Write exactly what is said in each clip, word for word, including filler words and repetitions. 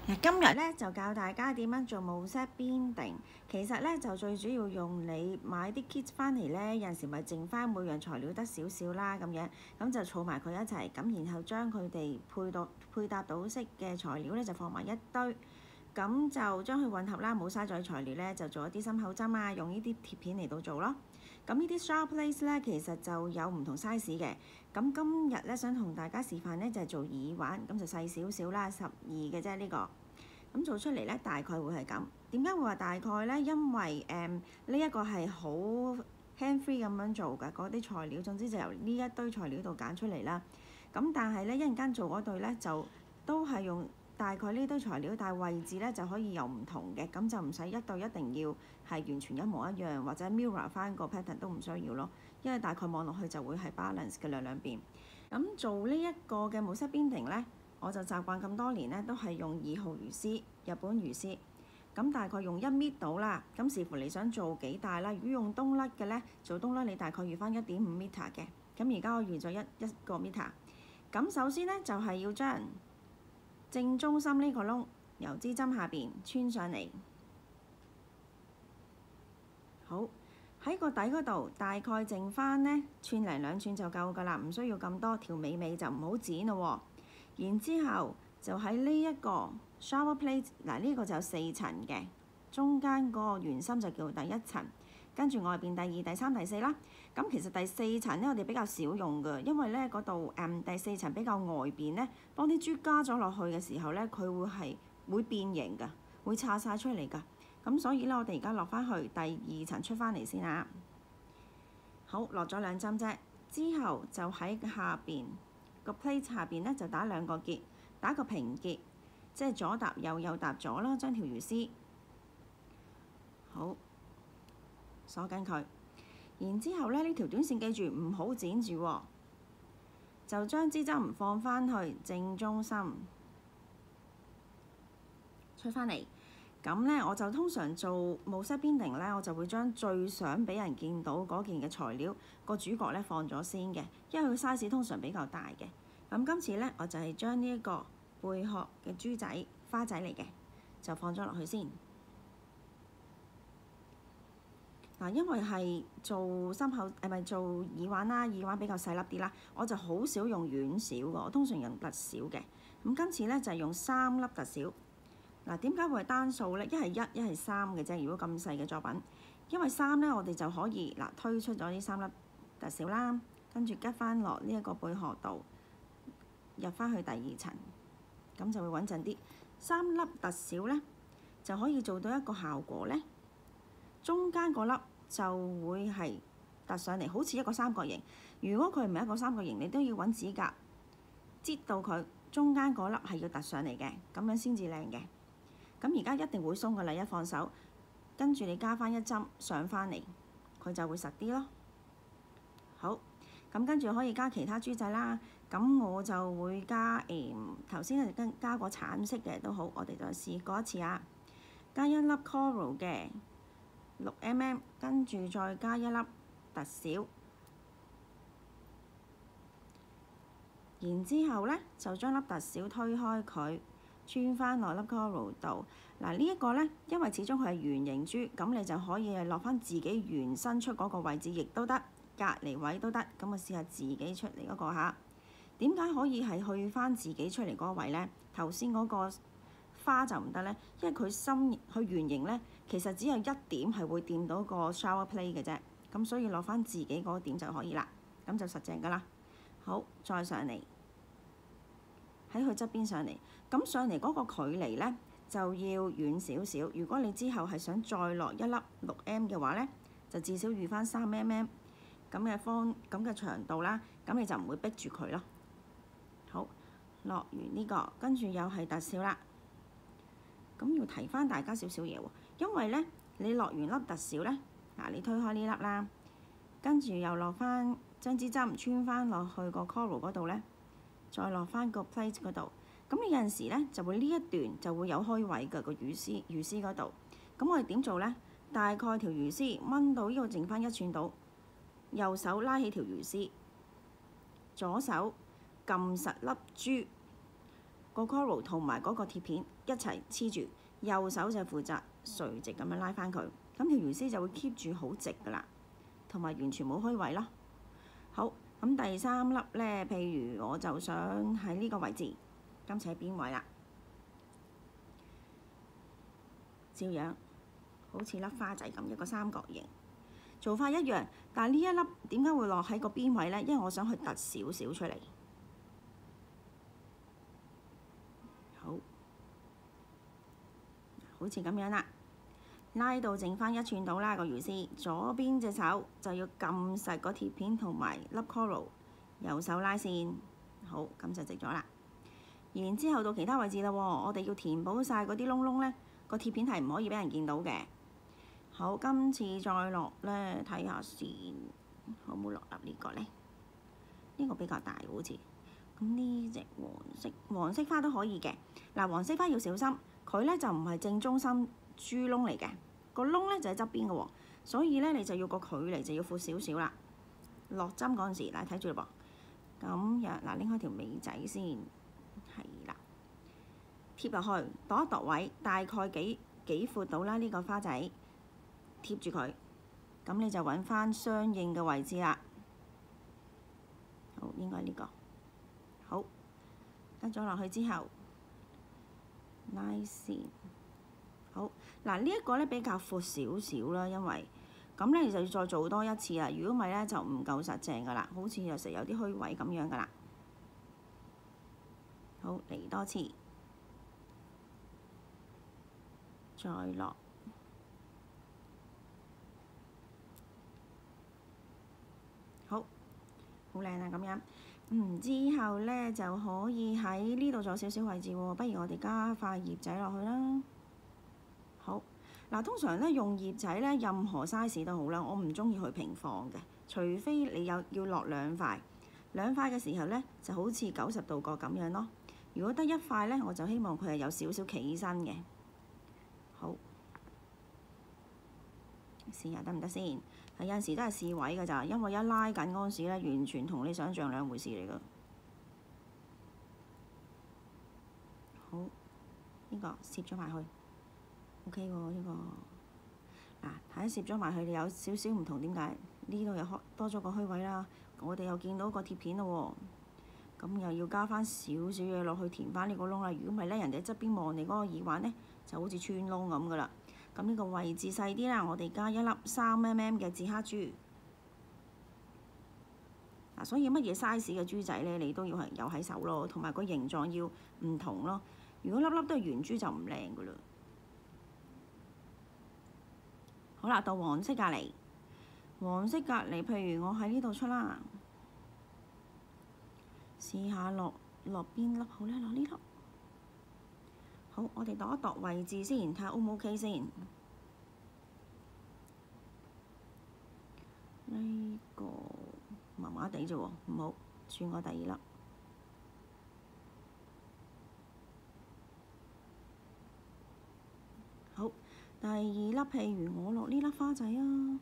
嗱，今日咧就教大家點樣做 Mosaic beading。其實咧就最主要用你買啲 kit 翻嚟咧，有陣時咪剩翻每樣材料得少少啦咁樣，咁就儲埋佢一齊，咁然後將佢哋配到配搭到式嘅材料咧就放埋一堆，咁就將佢混合啦，冇嘥咗材料咧就做一啲心口針啊，用呢啲貼片嚟到做咯。咁呢啲 sharp lace 咧其實就有唔同 size 嘅，咁今日咧想同大家示範咧就係做耳環，咁就細少少啦，十二嘅啫呢個。咁做出嚟咧大概會係咁。點解會話大概咧？因為誒呢一個係好 hand free 咁樣做㗎，嗰啲材料總之就由呢一堆材料度揀出嚟啦。咁但係咧一陣間做嗰對咧就都係用大概呢堆材料，但係位置咧就可以有唔同嘅，咁就唔使一對一定要係完全一模一樣，或者 mirror 翻個 pattern 都唔需要咯。因為大概望落去就會係 balance 嘅兩兩邊。咁做呢一個嘅 Mosaic beading咧，我就習慣咁多年咧，都係用二號魚絲，日本魚絲。咁大概用一米到啦。咁視乎你想做幾大啦。如果用冬甩嘅咧，做冬甩你大概預翻一點五米嘅。咁而家我預咗一一個米。咁首先咧就係要將正中心呢個窿由支針下邊穿上嚟。好，喺個底嗰度大概剩翻呢寸零兩寸就夠㗎啦，唔需要咁多。條尾尾就唔好剪咯。然之後就喺呢一個 shower plate， 嗱呢個就有四層嘅，中間嗰個圓心就叫第一層，跟住外邊第二、第三、第四啦。咁其實第四層咧我哋比較少用嘅，因為咧嗰度誒第四層比較外邊咧，當啲珠加咗落去嘅時候咧，佢會係會變形㗎，會拆晒出嚟㗎。咁所以咧我哋而家落翻去第二層出翻嚟先啊。好，落咗兩針啫，之後就喺下邊個 plate 下邊咧就打兩個結，打個平結，即係左搭右，右搭左啦，將條魚絲好鎖緊佢。然之後咧呢條短線記住唔好剪住喎，就將支針放翻去正中心，出翻嚟。咁咧我就通常做 Mosaic beading咧，我就會將最想俾人見到嗰件嘅材料個主角咧放咗先嘅，因為佢 size 通常比較大嘅。咁今次咧我就係將呢一個貝殼嘅珠仔花仔嚟嘅，就放咗落去先。嗱，因為係做心口誒咪做耳環啦，耳環比較細粒啲啦，我就好少用遠小嘅，我通常用特小嘅。咁今次咧就係用三粒特小。嗱，點解會係單數咧？一係一，一係三嘅啫。如果咁細嘅作品，因為三咧，我哋就可以嗱推出咗呢三粒特小啦，跟住吉翻落呢一個貝殼度，入翻去第二層，咁就會穩陣啲。三粒特小咧，就可以做到一個效果咧，中間嗰粒就會係突上嚟，好似一個三角形。如果佢唔係一個三角形，你都要揾指甲擠到佢中間嗰粒係要突上嚟嘅，咁樣先至靚嘅。咁而家一定會鬆㗎啦，一放手，跟住你加翻一針上翻嚟，佢就會實啲咯。好，咁跟住可以加其他珠仔啦。咁我就會加誒頭先係跟加過橙色嘅都好，我哋就試過一次啊。加一粒 coral 嘅六 mm， 跟住再加一粒特小，然之後咧就將粒特小推開佢。穿翻落粒 coral 度，嗱呢一個咧，因為始終佢係圓形珠，咁你就可以落翻自己原伸出嗰個位置，亦都得，隔離位都得。咁我試下自己出嚟嗰個嚇，點解可以係去翻自己出嚟嗰個位咧？頭先嗰個花就唔得咧，因為佢心佢圓形咧，其實只有一點係會掂到個 shower plate 嘅啫，咁所以落翻自己嗰個點就可以啦，咁就實淨噶啦。好，再上嚟。喺佢側邊上嚟，咁上嚟嗰個距離咧就要遠少少。如果你之後係想再落一粒六 M 嘅話咧，就至少預翻三 mm 咁嘅方咁嘅長度啦，咁你就唔會逼住佢咯。好，落完呢個，跟住又係特小啦。咁要提翻大家少少嘢喎，因為咧你落完粒特小咧，嗱你推開呢粒啦，跟住又落翻將支針穿翻落去個 coral 嗰度咧。再落翻個 plate 嗰度，咁你有陣時咧就會呢一段就會有開位嘅個魚絲魚絲嗰度。咁我哋點做咧？大概條魚絲掹到呢度剩翻一寸度，右手拉起條魚絲，左手撳實粒珠個 coral 同埋嗰個貼片， 一齊黐住，右手就負責垂直咁樣拉翻佢，咁條魚絲就會 keep 住好直㗎啦，同埋完全冇虛位咯。好，咁第三粒咧，譬如我就想喺呢個位置，今次喺邊位啦？照樣好似粒花仔咁一個三角形，做法一樣，但係呢一粒點解會落喺個邊位咧？因為我想去突少少出嚟。好，好似咁樣啦，拉到剩翻一寸到啦個魚絲，左邊隻手就要撳實個鐵片同埋粒 coral， 右手拉線，好，咁就直咗啦。然之後到其他位置啦喎，我哋要填補晒嗰啲窿窿咧。個鐵片係唔可以俾人見到嘅。好，今次再落咧，睇下先，好唔好落入呢個咧？呢個比較大好似。咁呢隻黃色黃色花都可以嘅。嗱，黃色花要小心，佢咧就唔係正中心珠窿嚟嘅，個窿咧就喺側邊嘅喎，所以咧你就要個距離就要闊少少啦。落針嗰陣時，嗱睇住啦噃。咁樣嗱，拎開條尾仔先，係啦。貼落去，度一度位，大概幾幾闊到啦？呢個花仔貼住佢，咁你就揾翻相應嘅位置啦。好，應該呢個好，跟咗落去之後，拉線。好，嗱呢一個咧比較闊少少啦，因為咁咧就要再做多一次啦。如果唔係咧就唔夠實淨噶啦，好似有時有啲虛位咁樣噶啦。好，嚟多次。再落，好，好靚啊咁樣。嗯，之後咧就可以喺呢度仲有少少位置喎，不如我哋加塊葉仔落去啦。好，嗱，通常咧用葉仔咧，任何 size 都好啦，我唔中意去平放嘅，除非你有要落兩塊，兩塊嘅時候咧就好似九十度角咁樣咯。如果得一塊咧，我就希望佢係有少少企身嘅。好。試下得唔得先？係有陣時都係試位㗎咋，因為一拉緊嗰陣時咧，完全同你想象兩回事嚟㗎。好，呢個攝咗埋去 ，OK 喎呢個。嗱，睇攝咗埋去，你有少少唔同，點解？呢度又開多咗個虛位啦，我哋又見到個貼片啦喎。咁又要加翻少少嘢落去填翻呢個窿啦。如果唔係咧，人哋喺側邊望你嗰個耳環咧，就好似穿窿咁㗎啦。咁呢個位置細啲啦，我哋加一粒三 mm 嘅至黑珠。嗱，所以乜嘢 size 嘅珠仔咧，你都要係有喺手咯，同埋個形狀要唔同咯。如果粒粒都係圓珠就唔靚噶啦。好啦，到黃色隔離，黃色隔離，譬如我喺呢度出啦，試下落落邊粒好咧？落呢粒。好，我哋度一度位置先，睇下 O 唔 OK 先。呢個麻麻地啫喎，唔好轉我第二粒。好，第二粒譬如我落呢粒花仔啊。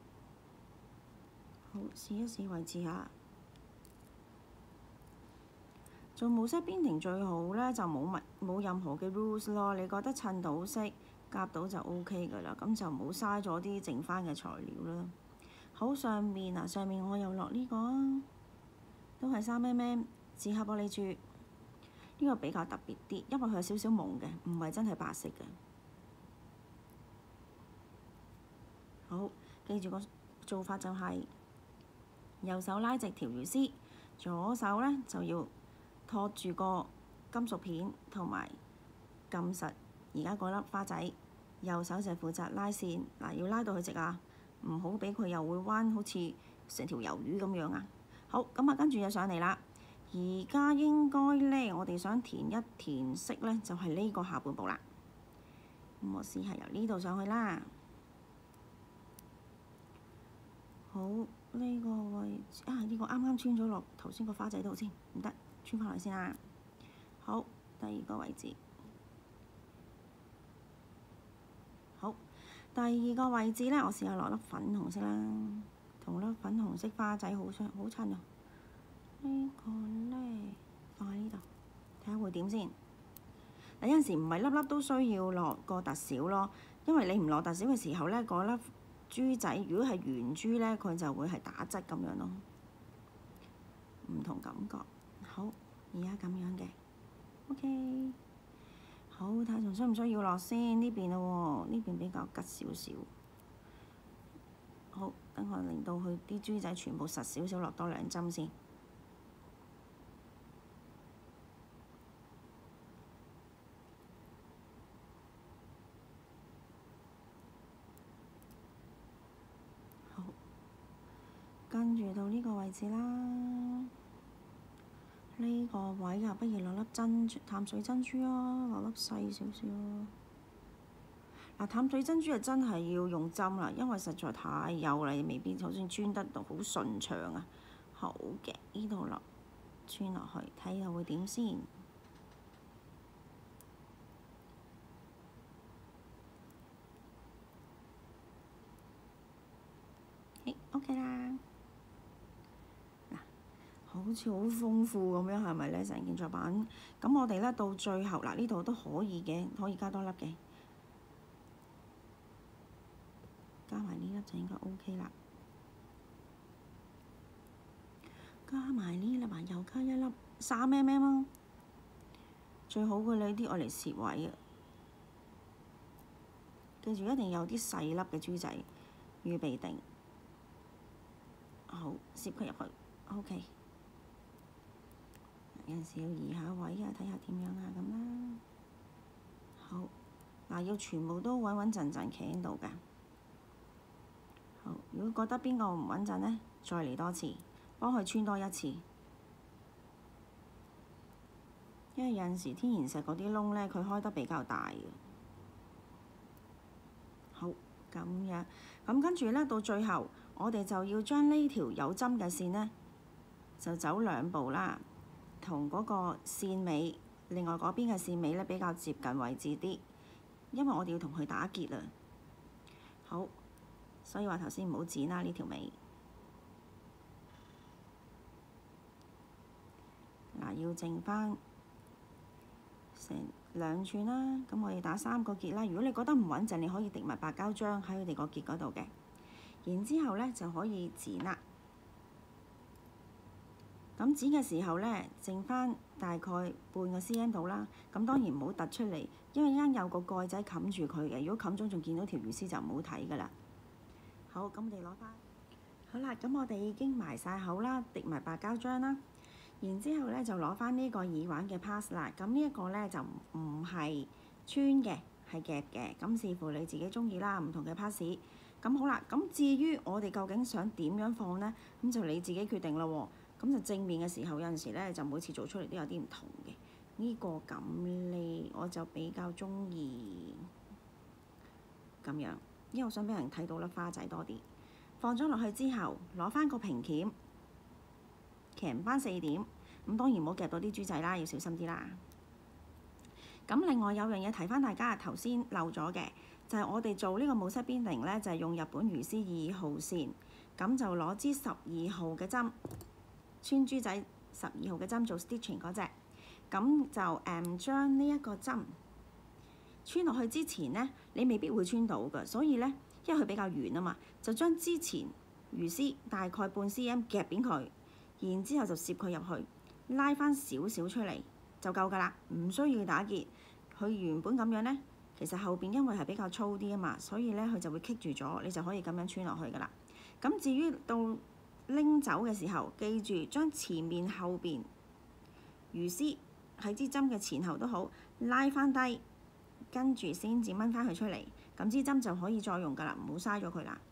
好，試一試位置下。做Mosaic beading最好咧，就冇乜冇任何嘅 rules 咯。你覺得襯到色夾到就 O K 㗎啦，咁就唔好嘥咗啲剩翻嘅材料啦。好，上面啊，上面我又落呢個啊，都係三 mm 紙盒玻璃珠。呢個比較特別啲，因為佢有少少蒙嘅，唔係真係白色嘅。好，記住個做法就係右手拉直條魚絲，左手咧就要托住個金屬片同埋撳實而家嗰粒花仔，右手就負責拉線。嗱，要拉到佢直啊，唔好俾佢又會彎，好似成條魷魚咁樣啊。好，咁啊跟住就上嚟啦。而家應該咧，我哋想填一填色咧，就係呢個下半部啦。咁我試下由呢度上去啦。好，呢個位置啊，呢個啱啱穿咗落頭先個花仔度先，唔得，穿翻嚟先啦。好，第二個位置。好，第二個位置咧，我試下落粒粉紅色啦，同粒粉紅色花仔好相好襯啊。呢個咧放喺呢度，睇下會點先。 有陣時唔係粒粒都需要落個特少咯，因為你唔落特少嘅時候咧，嗰粒珠仔如果係圓珠咧，佢就會係打側咁樣咯，唔同感覺。好，而家咁樣嘅 ，OK。好，睇下仲需唔需要落先？呢邊咯喎，呢邊比較吉少少。好，等我令到佢啲珠仔全部實少少，落多兩針先。好，跟住到呢個位置啦。呢個位啊，不如落粒珍珠淡水珍珠啊，落粒細少少。嗱，淡水珍珠啊，真係要用針啦，因為實在太幼啦，未必就算穿得到好順暢啊。好嘅，呢度落穿落去，睇下會點先。誒 ，OK 啦。好似好豐富咁樣，係咪咧？成件作品咁，我哋咧到最後嗱，呢度都可以嘅，可以加多粒嘅，加埋呢粒就應該 OK 啦。加埋呢粒啊，又加一粒三 mm 咯，最好嘅你啲愛嚟攝位啊！記住一定有啲細粒嘅珠仔預備定，好攝佢入去 ，OK。有陣時要移下位啊，睇下點樣啊咁啦。好，嗱，要全部都穩穩陣陣企喺度㗎。好，如果覺得邊個唔穩陣呢，再嚟多次，幫佢穿多一次。因為有陣時天然石嗰啲窿呢，佢開得比較大嘅。好，咁樣，咁跟住呢，到最後，我哋就要將呢條有針嘅線呢，就走兩步啦。同嗰個線尾，另外嗰邊嘅線尾咧比較接近位置啲，因為我哋要同佢打結啊。好，所以話頭先唔好剪啦呢條尾。嗱，要剩翻成兩寸啦，咁我哋打三個結啦。如果你覺得唔穩陣，你可以滴埋白膠漿喺佢哋個結嗰度嘅。然之後咧就可以剪啦。咁剪嘅時候咧，剩翻大概半個 cm 度啦。咁當然唔好突出嚟，因為一陣有個蓋仔冚住佢嘅。如果冚咗仲見到條魚絲就唔好睇㗎啦。好，咁我哋攞翻。好啦，咁我哋已經埋晒口啦，滴埋白膠漿啦。然之後咧就攞翻呢個耳環嘅 pass 啦。咁呢一個咧就唔係穿嘅，係夾嘅。咁視乎你自己中意啦，唔同嘅 pass。咁好啦，咁至於我哋究竟想點樣放咧，咁就你自己決定啦喎。咁就正面嘅時候，有陣時咧就每次做出嚟都有啲唔同嘅。呢個咁咧，我就比較中意咁樣，因為我想俾人睇到粒花仔多啲。放咗落去之後，攞翻個平鉗，鉗翻四點。咁當然唔好夾到啲珠仔啦，要小心啲啦。咁另外有樣嘢提翻大家，頭先漏咗嘅就係我哋做呢個Mosaic beading咧，就係用日本魚絲二號線，咁就攞支十二號嘅針。穿珠仔十二號嘅針做 stitching 嗰隻，咁就誒、嗯、將呢一個針穿落去之前呢，你未必會穿到㗎，所以呢，因為佢比較圓啊嘛，就將之前魚絲大概半 cm 夾扁佢，然之後就攝佢入去，拉翻少少出嚟就夠㗎啦，唔需要打結。佢原本咁樣呢，其實後邊因為係比較粗啲啊嘛，所以呢，佢就會棘住咗，你就可以咁樣穿落去㗎啦。咁至於到拎走嘅時候，記住將前面後邊魚絲喺支針嘅前後都好拉翻低，跟住先至掹翻佢出嚟，咁支針就可以再用㗎啦，唔好嘥咗佢啦。